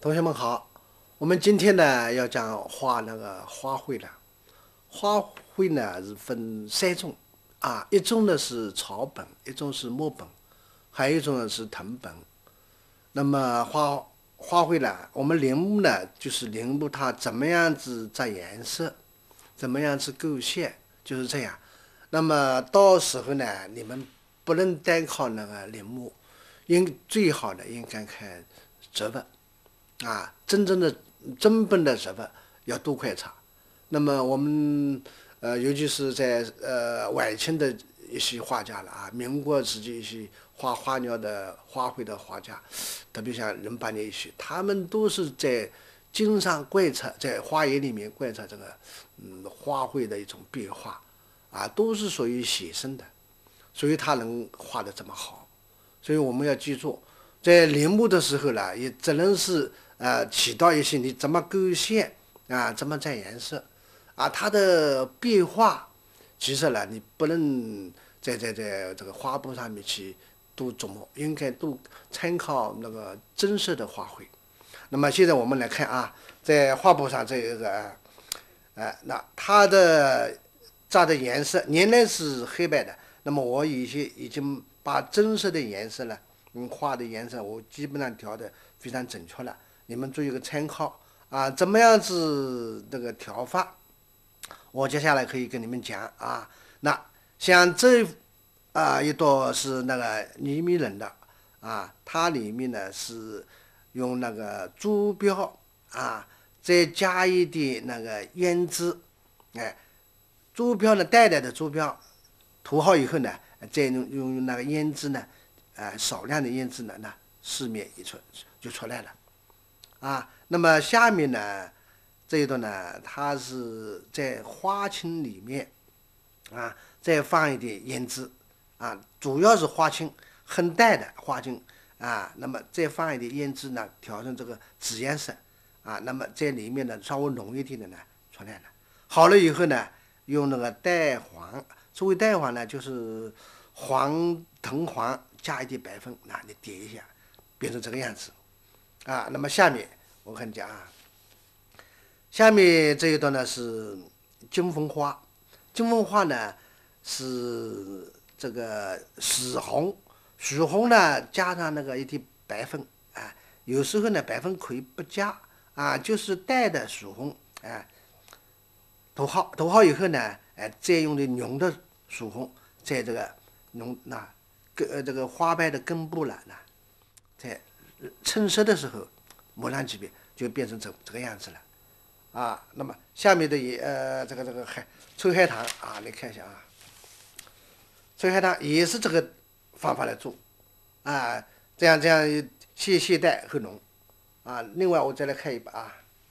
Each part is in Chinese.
同学们好，我们今天呢要讲画那个花卉了。花卉呢是分三种一种呢是草本，一种是木本，还有一种呢是藤本。那么花卉呢，我们林木呢就是林木它怎么样子摘颜色，怎么样子构线，就是这样。那么到时候呢，你们不能单靠那个林木，最好的应该看植物。真正的真本的植物要多观察。那么我们尤其是在晚清的一些画家了民国时期一些画花鸟的花卉的画家，特别像任八年一些，他们都是在经常观察，在花园里面观察这个花卉的一种变化都是属于写生的，所以他能画得这么好。所以我们要记住，在临摹的时候呢，也只能是起到一些你怎么勾线怎么蘸颜色它的变化，其实呢你不能在这个花布上面去多琢磨，应该多参考那个真实的花卉。那么现在我们来看在画布上这个那它的扎的颜色原来是黑白的，那么我已经把真实的颜色呢画的颜色我基本上调的非常准确了，你们做一个参考怎么样子这个调法，我接下来可以跟你们讲那像这一朵是那个泥米人的它里面呢是用那个珠标再加一点那个胭脂，珠标呢淡淡的珠标涂好以后呢，再用那个胭脂呢少量的胭脂呢四面就出来了那么下面呢这一段呢，它是在花青里面再放一点胭脂主要是花青很淡的花青那么再放一点胭脂呢，调成这个紫颜色那么在里面呢稍微浓一点的呢出来了。好了以后呢，用那个蛋黄，所谓蛋黄呢就是藤黄加一点白粉你叠一下，变成这个样子那么下面我跟你讲下面这一段呢是金凤花。金凤花呢是这个许红呢加上那个一点白粉有时候呢白粉可以不加就是带的许红涂好以后呢再用的浓的许红在这个这个花瓣的根部了在衬色的时候抹上几遍，就变成这个样子了那么下面的这个臭海棠你看一下臭海棠也是这个方法来做这样现代很浓另外我再来看一把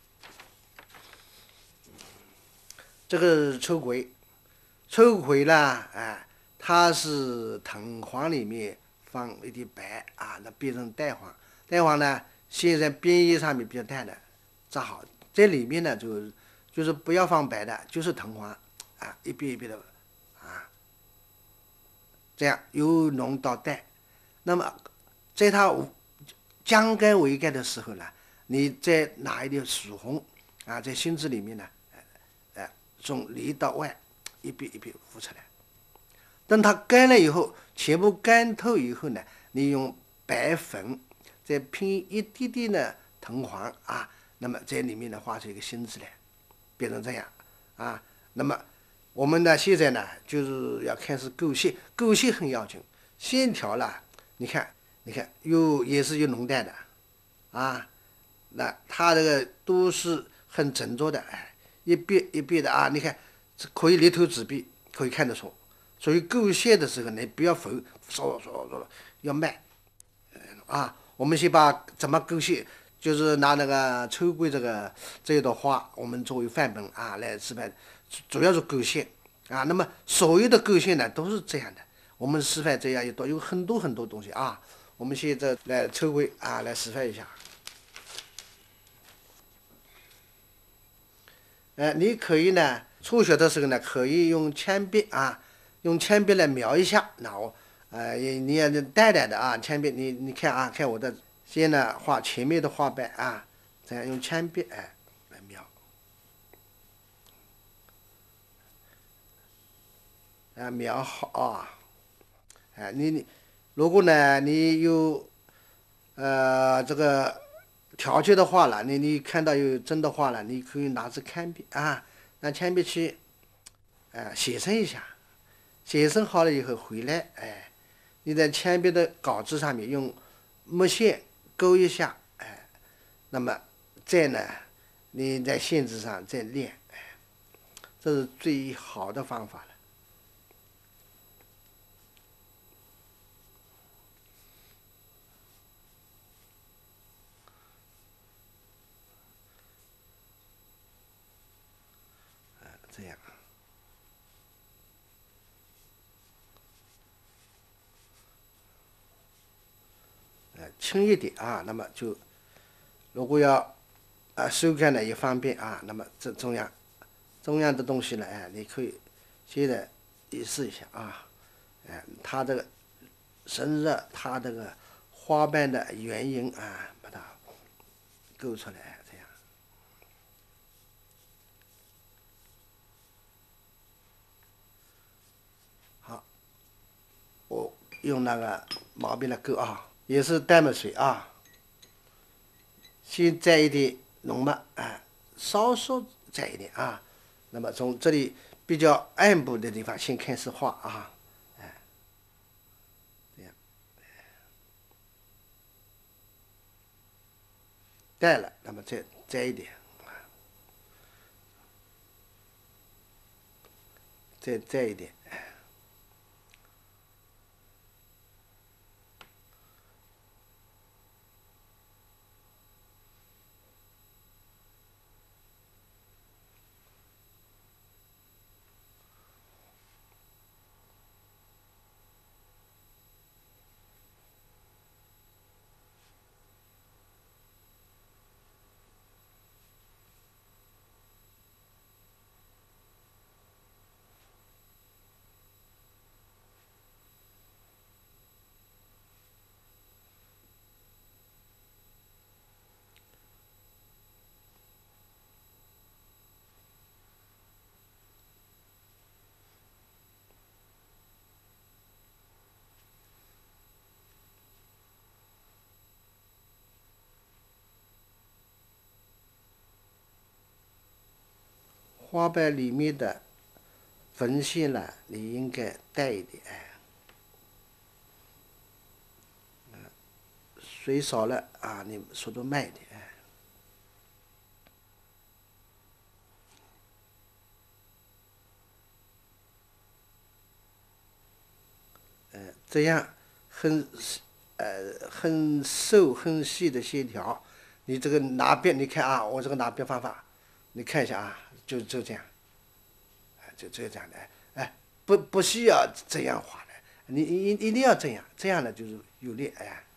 这个是秋葵。秋葵呢它是藤黄里面放一点白那变成蛋黄。蛋黄呢现在边叶上面比较淡的扎好，在里面呢就是不要放白的，就是藤黄一遍一遍的这样由浓到淡。那么在它将干为干的时候呢，你再拿一点曙红在心子里面呢从里到外一遍一遍敷出来。等它干了以后，全部干透以后呢，你用白粉再拼一点点的藤黄那么在里面呢画出一个心子来，变成这样那么我们呢现在呢就是要开始构线，构线很要紧。线条啦，你看也是有浓淡的那它这个都是很整着的一遍一遍的你看可以立头纸笔可以看得出。所以构线的时候你不要说要慢我们先把怎么构线，就是拿那个秋葵这一朵花我们作为范本来示范，主要是构线那么所有的构线呢都是这样的，我们示范这样一朵有很多很多东西我们现在来秋葵来示范一下你可以呢初学的时候呢可以用铅笔来描一下。那你也淡淡的铅笔你看看我的先呢画前面的花瓣这样用铅笔来描，描好啊。你如果呢你有这个条件的话了，你看到有真的话了，你可以拿着铅笔拿铅笔去写生一下，写生好了以后回来，你在铅笔的稿子上面用墨线勾一下，那么再呢，你在线纸上再练，这是最好的方法了。这样，轻一点那么就如果要收干呢也方便那么这中央的东西呢，你可以现在也试一下它这个生日，它这个花瓣的原因把它勾出来，这样。好，我用那个毛笔来勾也是淡墨水先蘸一点浓墨稍蘸一点那么从这里比较暗部的地方先开始画这样淡了，那么再蘸一点，再蘸一点。花瓣里面的缝线呢，你应该淡一点，水少了你速度慢一点，这样很很瘦很细的线条，你这个拿笔，你看我这个拿笔方法，你看一下就这样，就这样的，不需要这样画的，你一定要这样，这样呢就是有力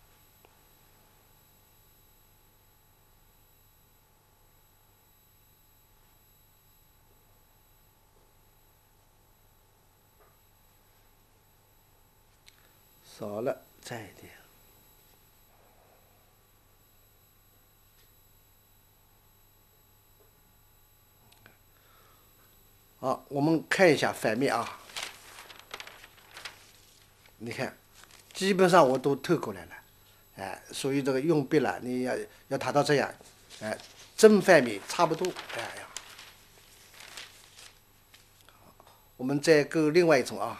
少了蘸一点。好，我们看一下反面你看，基本上我都透过来了，所以这个用笔了，你要达到这样，正反面差不多，呀。我们再勾另外一种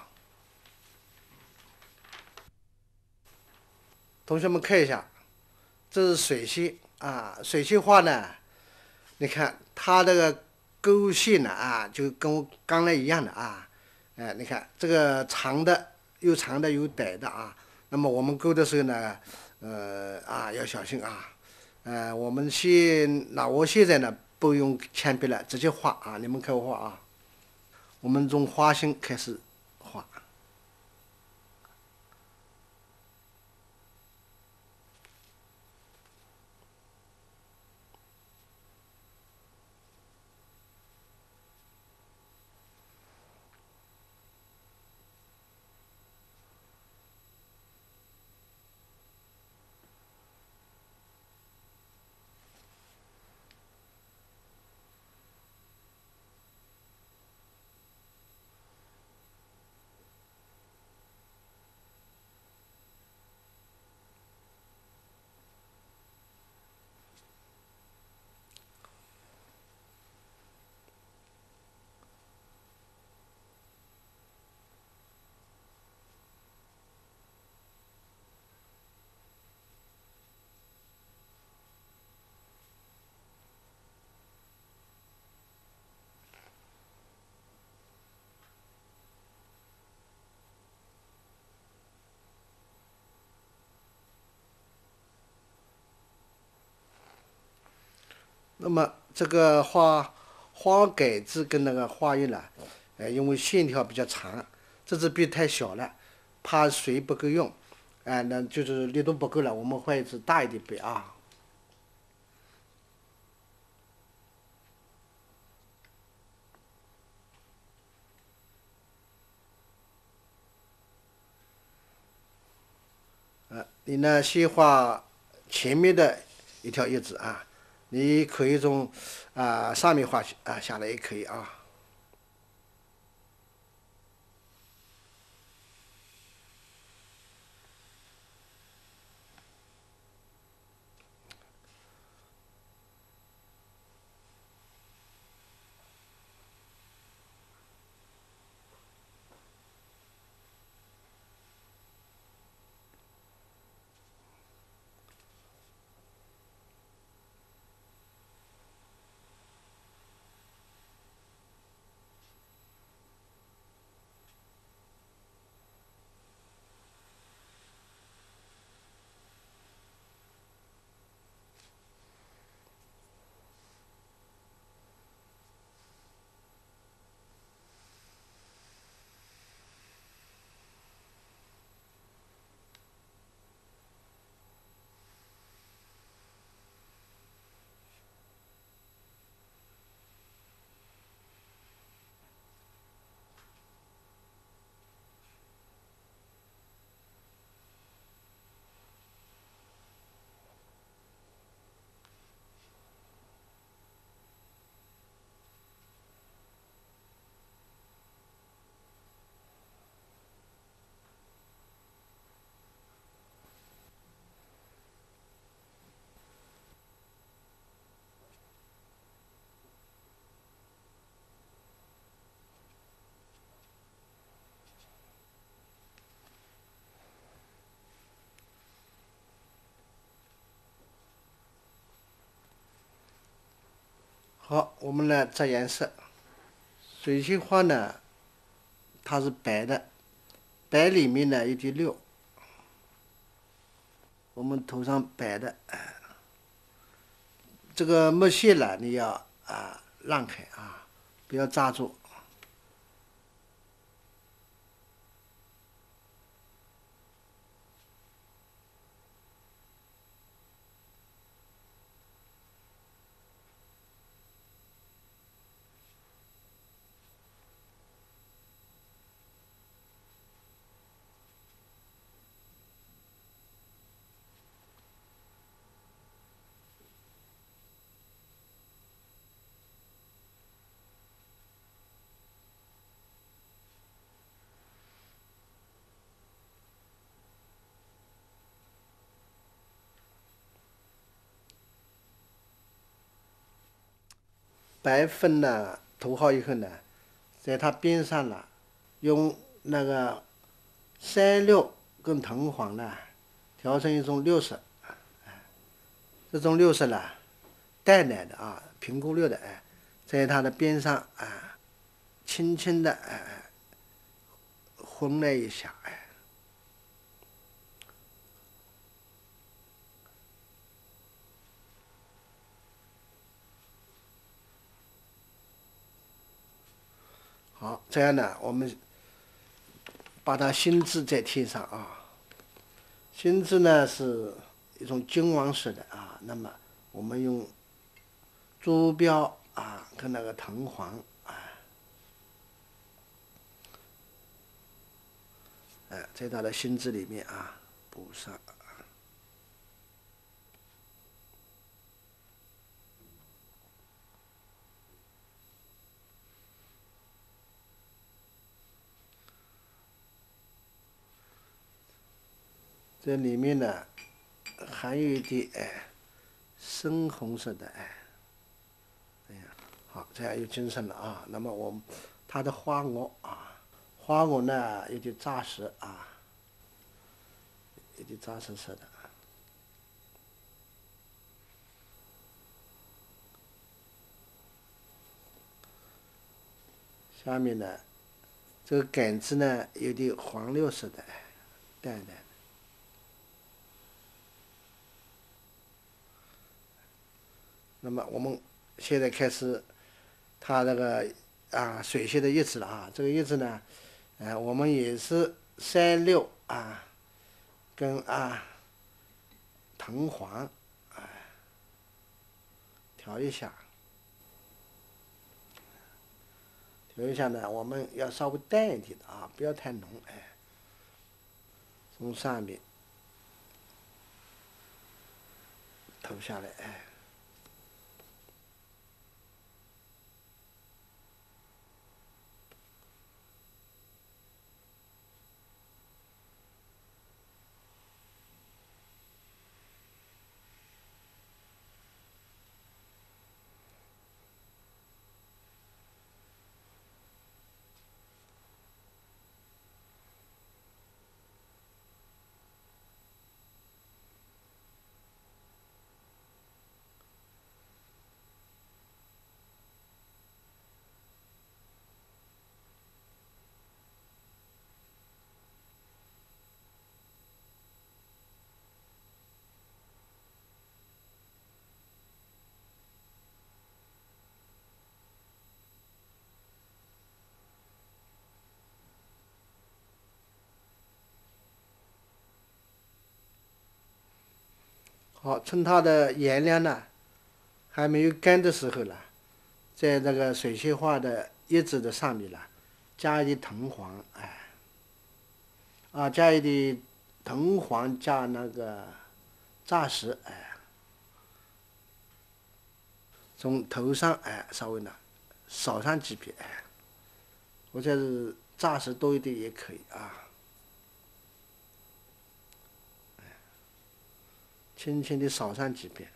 同学们看一下，这是水仙水仙花呢，你看它这个勾线呢就跟我刚才一样的你看这个长的有长的有短的那么我们勾的时候呢，要小心我现在呢不用铅笔了，直接画你们看我画我们从花心开始画。 那么这个花杆子跟那个花叶呢，因为线条比较长，这支笔太小了，怕水不够用，那就是力度不够了，我们换一支大一点笔啊。你呢先画前面的一条叶子啊，你可以从上面画下来也可以啊。好，我们来着颜色。水性花呢，它是白的，白里面呢有点绿，我们涂上白的。这个墨线呢，你要让开啊，不要扎住。白粉呢涂好以后呢，在它边上呢，用那个山绿跟藤黄呢调成一种绿色。这种绿色呢，淡淡的苹果绿的在它的边上轻轻的混了一下好，这样呢，我们把它心字再贴上啊。心字呢是一种金黄色的那么我们用朱标跟那个藤黄在它的心字里面补上。这里面呢还有一点深红色的好，这样有精神了那么它的花萼花萼呢有点扎实有点扎实色的。下面呢，这个杆子呢有点黄绿色的淡淡的。 那么我们现在开始，它那个水性的叶子了啊，这个叶子呢，我们也是36跟藤黄调一下，调一下呢，我们要稍微淡一点的不要太浓，从上面投下来，好，趁它的颜料呢还没有干的时候呢，在那个水性化的叶子的上面呢，加一点藤黄，加一点藤黄加那个炸石，从头上稍微呢扫上几片，或者是炸石多一点也可以轻轻的扫上几遍。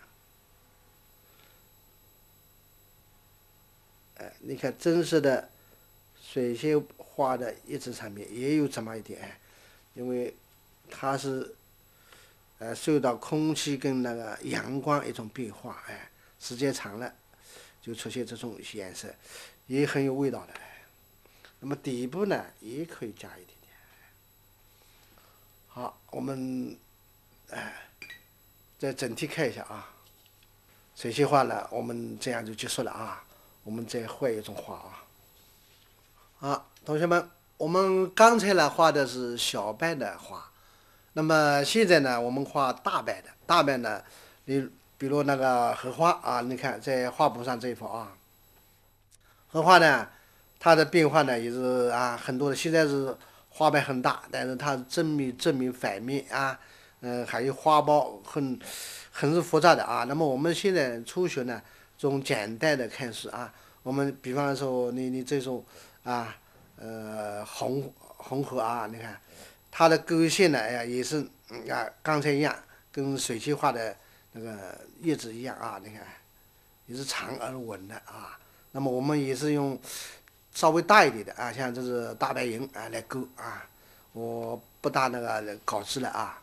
你看真实的水性花的叶子上面也有这么一点，因为它是受到空气跟那个阳光一种变化，时间长了就出现这种颜色，也很有味道的。那么底部呢也可以加一点点。好，我们再整体看一下水性花呢，我们这样就结束了我们再换一种花同学们，我们刚才呢画的是小瓣的花，那么现在呢我们画大瓣的。大瓣呢，你比如那个荷花你看在画布上这一幅荷花呢，它的变化呢也是很多的。现在是花瓣很大，但是它正面、正面、反面还有花苞很是复杂的那么我们现在初学呢，从简单的开始我们比方说你这种红荷你看它的勾线呢也是刚才一样，跟水性画的那个叶子一样你看也是长而稳的那么我们也是用稍微大一点的像这是大白银来勾我不大那个稿子了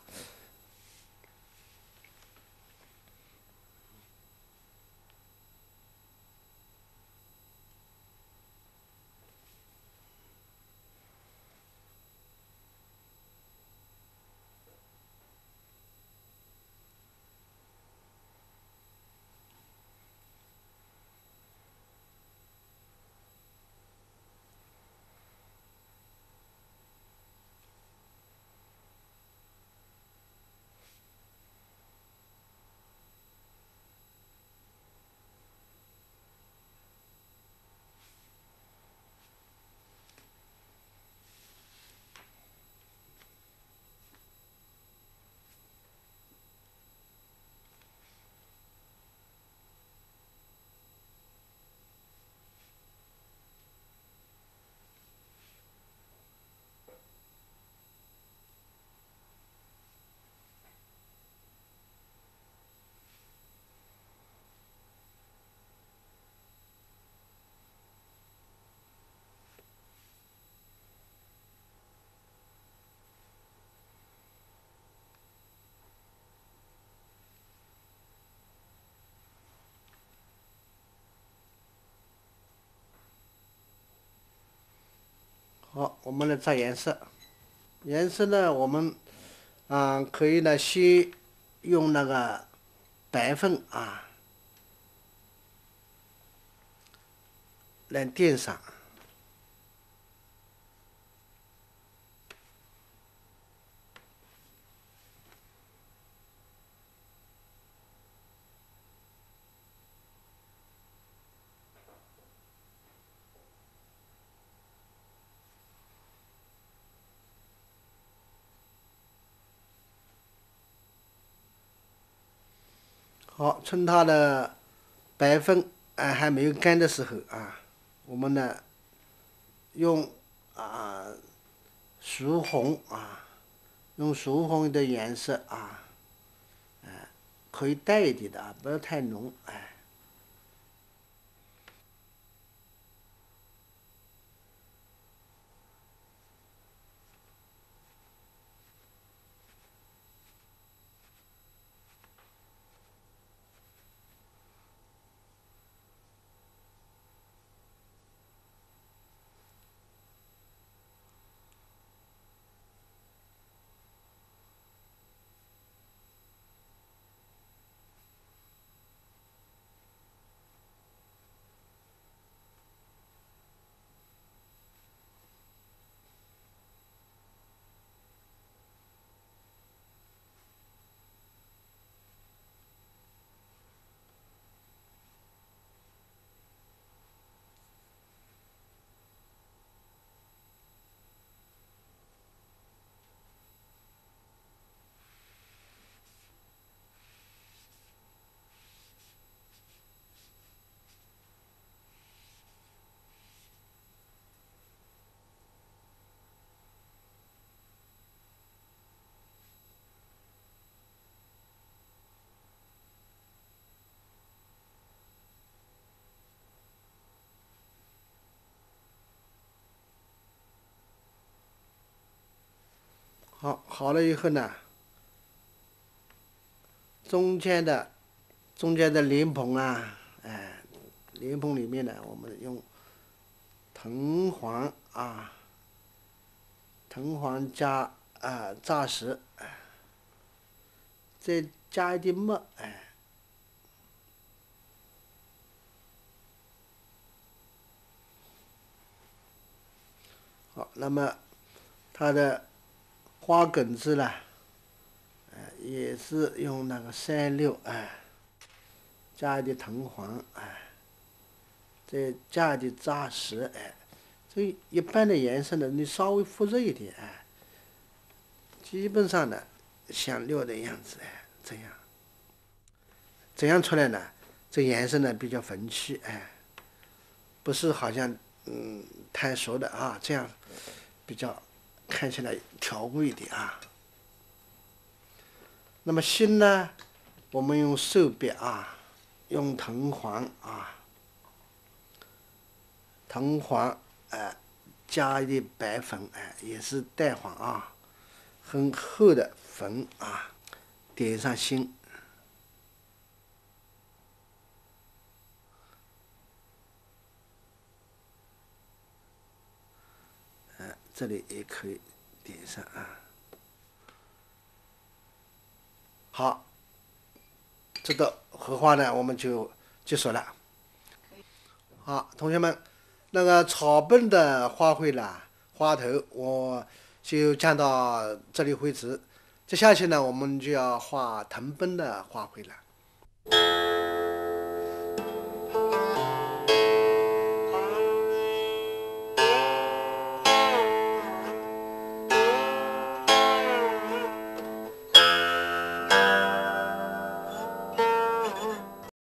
好，我们来找颜色。颜色呢，我们可以呢先用那个白粉来垫上。好，趁它的白粉还没有干的时候我们呢用熟红用熟红的颜色可以淡一点的不要太浓好了以后呢，中间的莲蓬莲蓬里面呢，我们用藤黄藤黄加炸实，再加一点末好，那么它的花梗子呢，也是用那个36加一点藤黄再加一点炸实这一般的颜色呢，你稍微复热一点基本上呢像料的样子这样出来呢，这颜色呢比较粉气不是好像太熟的这样比较看起来调过一点那么心呢，我们用寿白用藤黄藤黄加一点白粉也是蛋黄很厚的粉点上心这里也可以点上好，这道荷花呢我们就结束了。好，同学们，那个草本的花卉啦，花头我就讲到这里为止。接下去呢，我们就要画藤本的花卉了。